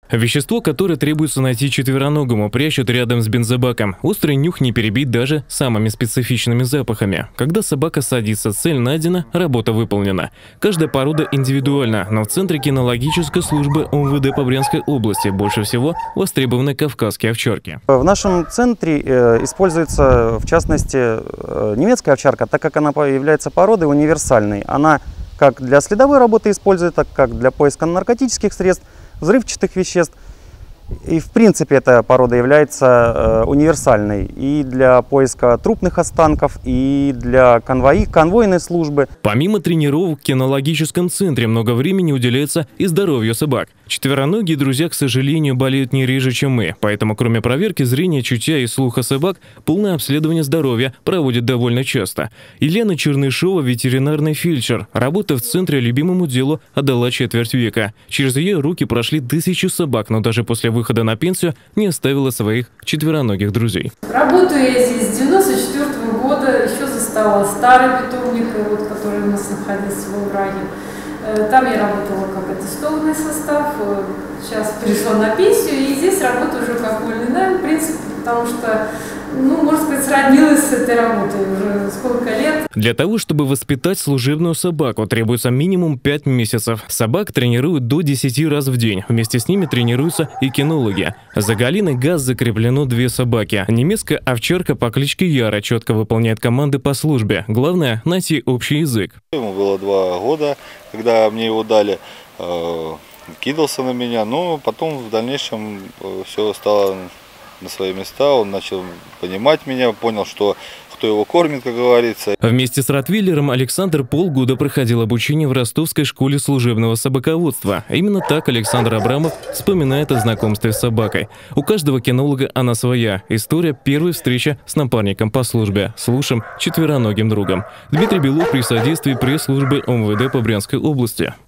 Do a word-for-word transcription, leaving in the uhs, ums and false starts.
Вещество, которое требуется найти четвероногому, прячут рядом с бензобаком. Острый нюх не перебить даже самыми специфичными запахами. Когда собака садится, цель найдена, работа выполнена. Каждая порода индивидуальна, но в центре кинологической службы ОМВД по Брянской области больше всего востребованы кавказские овчарки. В нашем центре используется, в частности, немецкая овчарка, так как она является породой универсальной. Она как для следовой работы используется, так как для поиска наркотических средств, взрывчатых веществ. И в принципе эта порода является э, универсальной и для поиска трупных останков, и для конвои, конвойной службы. Помимо тренировок в кинологическом центре много времени уделяется и здоровью собак. Четвероногие друзья, к сожалению, болеют не реже, чем мы, поэтому кроме проверки зрения, чутья и слуха собак, полное обследование здоровья проводят довольно часто. Елена Чернышова, ветеринарный фельдшер, работа в центре любимому делу отдала четверть века. Через ее руки прошли тысячи собак, но даже после выхода на пенсию не оставила своих четвероногих друзей. Работаю я здесь с девяносто четвёртого года, еще застала старый питомник, вот, который у нас находился в овраге. Там я работала как аттестованный состав, сейчас перешла на пенсию и здесь работаю уже как вольный найм, в принципе, потому что, ну, можно сказать, сроднилась с этой работой уже сколько лет. Для того, чтобы воспитать служебную собаку, требуется минимум пять месяцев. Собак тренируют до десяти раз в день. Вместе с ними тренируются и кинологи. За Галиной Газ закреплено две собаки. Немецкая овчарка по кличке Яра четко выполняет команды по службе. Главное – найти общий язык. Ему было два года, когда мне его дали, э, кидался на меня, но потом в дальнейшем все стало на свои места, он начал понимать меня, понял, что кто его кормит, как говорится. Вместе с ротвейлером Александр полгода проходил обучение в Ростовской школе служебного собаководства. Именно так Александр Абрамов вспоминает о знакомстве с собакой. У каждого кинолога она своя. История первой встречи с напарником по службе, с лучшим четвероногим другом. Дмитрий Белов при содействии пресс-службы ОМВД по Брянской области.